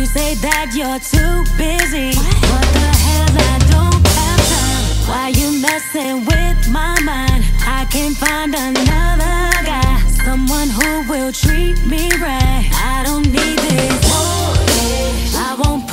say that you're too busy. What the hell, I don't have time. Why you messing with my mind? I can find another guy, someone who will treat me right. I don't need this. I won't